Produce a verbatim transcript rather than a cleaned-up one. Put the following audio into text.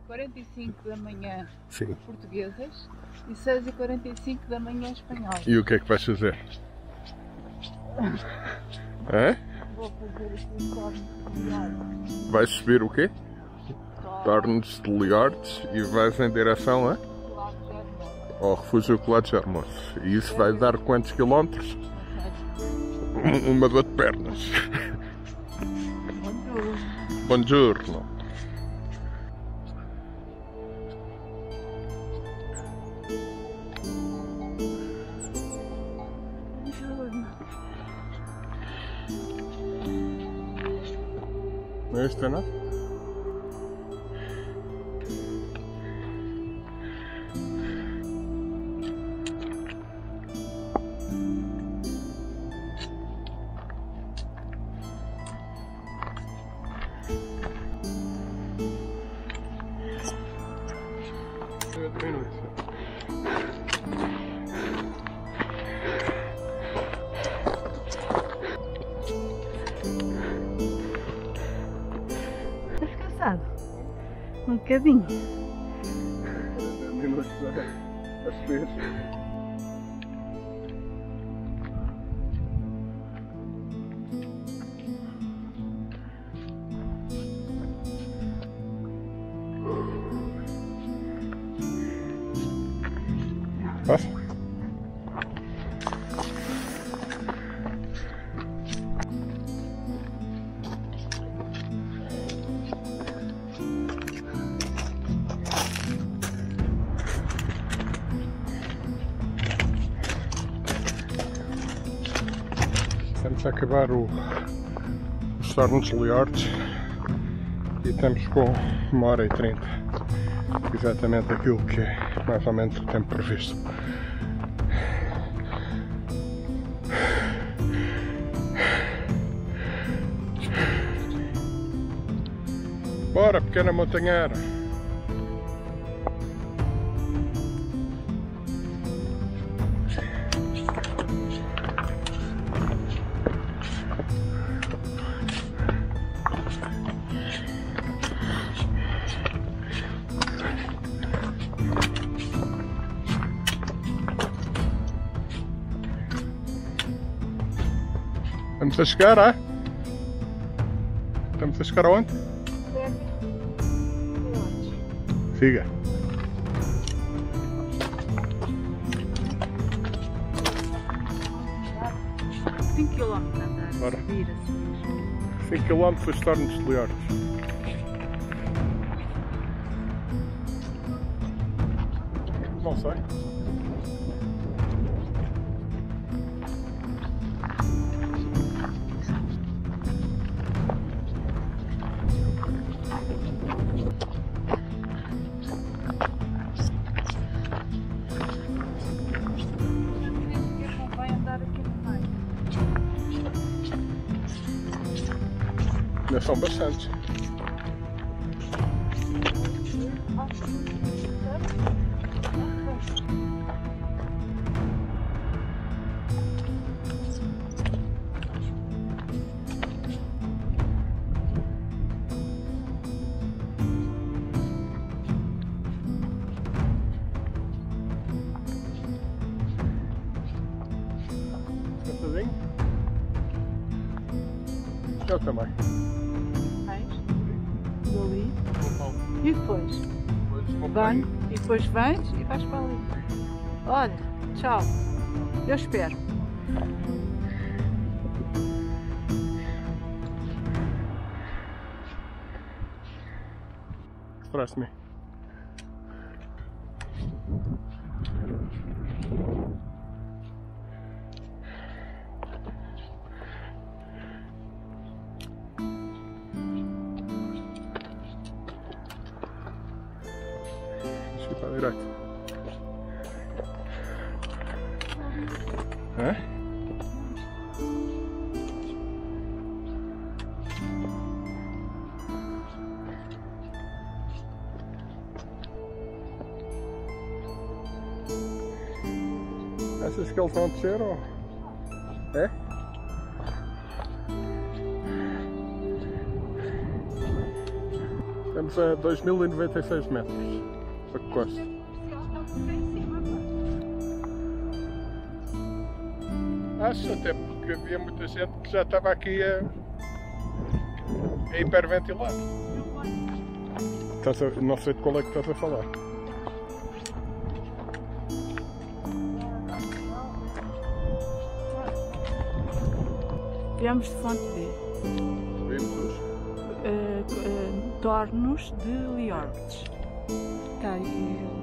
quarenta e cinco da manhã Sim. portuguesas e seis e quarenta e cinco da manhã espanholas. E o que é que vais fazer? Hã? Vou fazer aqui um torno de Liardes. Vais subir o quê? Tornos de Liardes e vais em direção a? Ao refúgio Colados de Hermos. E isso vai dar quantos quilómetros? Uma dor de pernas. Buongiorno. Não é isto, não? Estás cansado? Um bocadinho. Minutos a subir. Passa. Estamos a acabar o, os Tornos de Liardes e estamos com uma hora e trinta, exatamente aquilo que é mais ou menos o tempo previsto. Bora, pequena montanheira! Estamos a chegar, ah? Estamos a chegar aonde? Siga. cinco quilómetros a andar. Bora. Subir, a subir. cinco quilómetros dos Tornos de Liardes. Não sei. Ainda são bastantes. Cansadinho? Eu também. Ali. E depois? Banho. E depois vens e vais para ali. Olha, tchau. Eu espero. Trust me. Para a direita. Hã? Essas que eles vão descer ou... É? Estamos a dois mil e noventa e seis metros. Para que consta. Acho, até porque havia muita gente que já estava aqui a, a hiperventilar. Estás a, não sei de qual é que estás a falar. Viemos de Fonte B. Vimos Uh, uh, Tornos de Liortes. Está aí